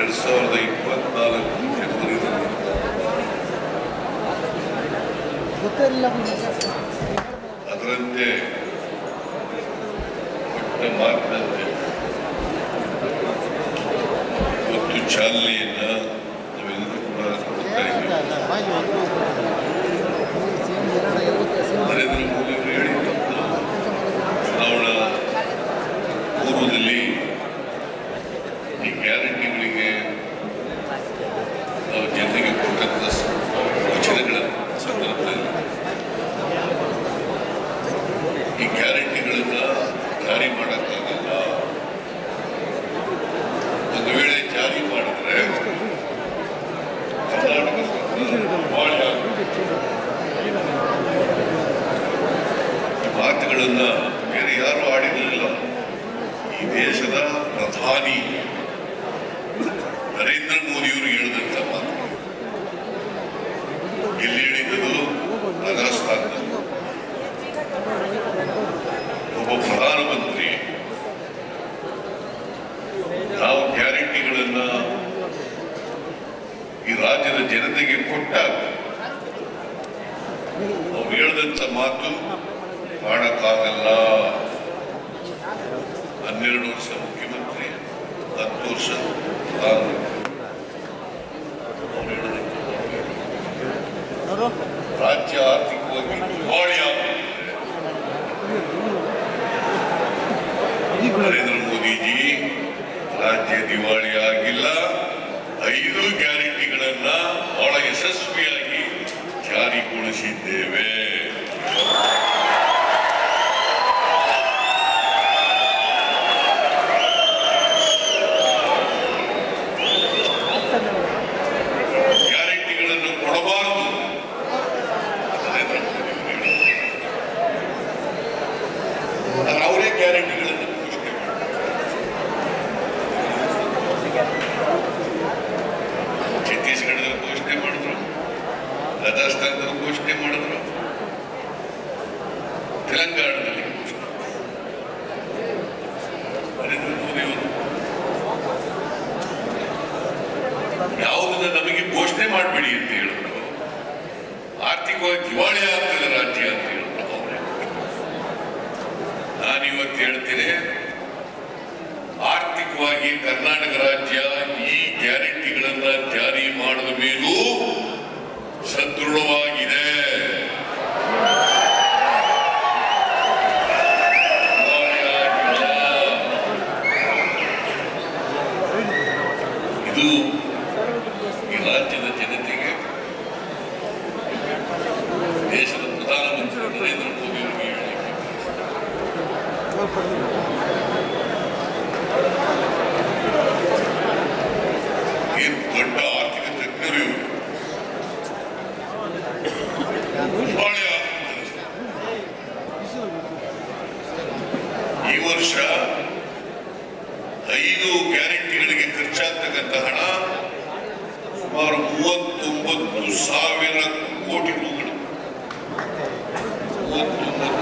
2024 ಜನವರಿದಲ್ಲಿ ಅದರಂತೆ ಕೊಟ್ಟ ಮಾತಿನಂತೆ ಇವತ್ತು ಚಾಲನೆಯನ್ನ ನಾವೆಲ್ಲರೂ ಕೂಡ ಕೊಡ್ತಾ ಇದ್ದೇವೆ. ನರೇಂದ್ರ ಮೋದಿ ಅವರು ಹೇಳಿದ್ದು ಚುನಾವಣಾ ಪೂರ್ವದಲ್ಲಿ ಈ ಗ್ಯಾರಂಟಿಗಳಿಗೆ ನಾವು ಜನರಿಗೆ ಕೊಟ್ಟಂತ ವಚನಗಳ ಸಂದರ್ಭದಲ್ಲಿ ಈ ಗ್ಯಾರಂಟಿಗಳನ್ನ ಜಾರಿ ಮಾಡೋಕ್ಕಾಗಲ್ಲ. ಒಂದು ವೇಳೆ ಜಾರಿ ಮಾಡಿದ್ರೆ ಕರ್ನಾಟಕ ಸರ್ಕಾರ ಈ ಮಾತುಗಳನ್ನ ಬೇರೆ ಯಾರು ಆಡಿರಲಿಲ್ಲ. ಈ ದೇಶದ ಪ್ರಧಾನಿ ನರೇಂದ್ರ ಮೋದಿಯವರು ಹೇಳಿದಂತ ಮಾತು. ಎಲ್ಲಿ ಹೇಳಿದ್ದು? ರಾಜಸ್ಥಾನದಲ್ಲಿ ಒಬ್ಬ ಪ್ರಧಾನಮಂತ್ರಿ ನಾವು ಗ್ಯಾರಂಟಿಗಳನ್ನ ಈ ರಾಜ್ಯದ ಜನತೆಗೆ ಕೊಟ್ಟಾಗ ಅವ್ರು ಹೇಳಿದಂತ ಮಾತು ಮಾಡಕ್ಕಾಗಲ್ಲ. 12 ವರ್ಷ ಮುಖ್ಯಮಂತ್ರಿ, 10 ವರ್ಷ ಪ್ರಧಾನಮಂತ್ರಿ. ರಾಜ್ಯ ಆರ್ಥಿಕವಾಗಿ ದಿವಾಳಿಯಾಗುತ್ತಿದೆ. ನರೇಂದ್ರ ಮೋದಿಜಿ ರಾಜ್ಯ ದಿವಾಳಿ ಆಗಿಲ್ಲ. 5 ಗ್ಯಾರಂಟಿಗಳನ್ನ ಬಹಳ ಯಶಸ್ವಿಯಾಗಿ ಜಾರಿಗೊಳಿಸಿದ್ದೇವೆ. ಗ್ಯಾರಂಟಿಗಳನ್ನು ಕೊಡಬಾರದು ನರೇಂದ್ರ ಮೋದಿ ಅವರು ಅವರೇ ಗ್ಯಾರಂಟಿಗಳನ್ನು ಘೋಷಣೆ ಮಾಡಿದ್ರು. ಛತ್ತೀಸ್ಗಢದಲ್ಲಿ ಘೋಷಣೆ ಮಾಡಿದ್ರು, ರಾಜಸ್ಥಾನದಲ್ಲಿ ಘೋಷಣೆ ಮಾಡಿದ್ರು, ತೆಲಂಗಾಣದಲ್ಲಿ ಘೋಷಣೆ. ನರೇಂದ್ರ ಮೋದಿ ಅವರು ಯಾವುದನ್ನ ನಮಗೆ ಘೋಷಣೆ ಮಾಡಬೇಡಿ ಅಂತ ಹೇಳಿದ್ರು. ಆರ್ಥಿಕವಾಗಿ ದಿವಾಳಿ ಆಗ್ತದೆ ರಾಜ್ಯ ಅಂತ ಹೇಳಿದ್ರು. ನಾನಿವತ್ತು ಹೇಳ್ತೇನೆ, ಆರ್ಥಿಕವಾಗಿ ಕರ್ನಾಟಕ ರಾಜ್ಯ ಈ ಗ್ಯಾರಂಟಿಗಳನ್ನ ಜಾರಿ ಮಾಡಿದ ಮೇಲೂ ಸದೃಢವಾಗಿದೆ. ಇದು ಈ ರಾಜ್ಯದ ಜನತೆಗೆ ದೇಶದ ಪ್ರಧಾನಮಂತ್ರಿ ನರೇಂದ್ರ ಮೋದಿ ಅವರಿಗೆ ಹೇಳಲಿಕ್ಕೆ ಏನು ದೊಡ್ಡ ಆರ್ಥಿಕ ತಜ್ಞರು ಈ ವರ್ಷ 5 ಗ್ಯಾರಂಟಿಗಳಿಗೆ ಖರ್ಚಾಗ್ತಕ್ಕಂಥ ಹಣ ಸುಮಾರು 39,000 ಕೋಟಿ ರೂಪಾಯಿಗಳು. 39